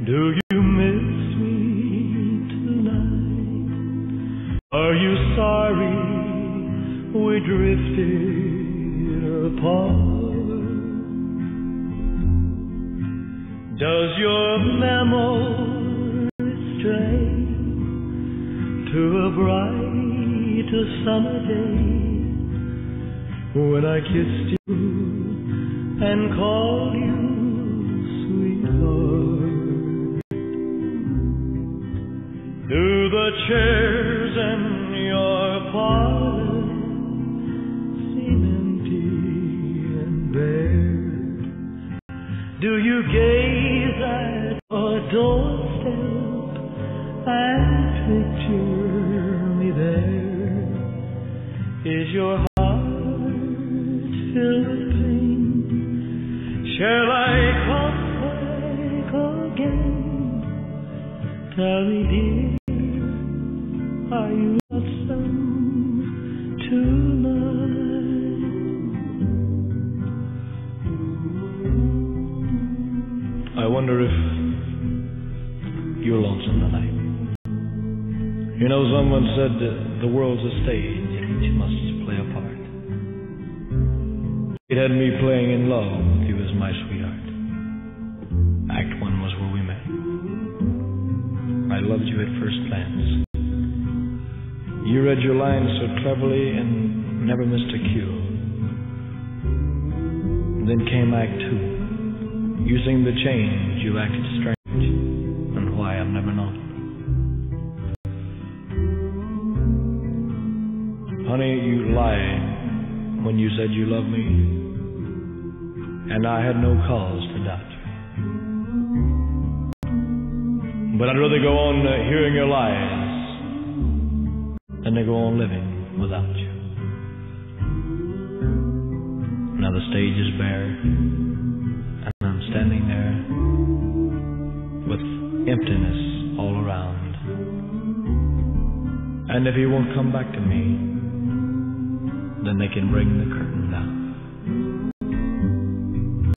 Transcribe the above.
Do you miss me tonight? Are you sorry we drifted apart? Does your memory stray to a bright summer day when I kissed you and called you sweetheart? Do the chairs in your parlor seem empty and bare? Do you gaze at your doorstep and picture me there? Is your heart filled with pain? Shall I come back again? Tell me, dear, are you lonesome tonight? I wonder if you're lonesome tonight. You know, someone said that the world's a stage and each must play a part. It had me playing in love with you as my sweetheart. Act 1 was where we met. I loved you at first glance. You read your lines so cleverly and never missed a cue. Then came Act 2. You seemed to change, you acted strange, and why I've never known. Honey, you lied when you said you loved me, and I had no cause to doubt you. But I'd rather go on hearing your lies than to go on living without you. Now the stage is bare, and I'm standing there with emptiness all around. And if he won't come back to me, then they can bring the curtain down.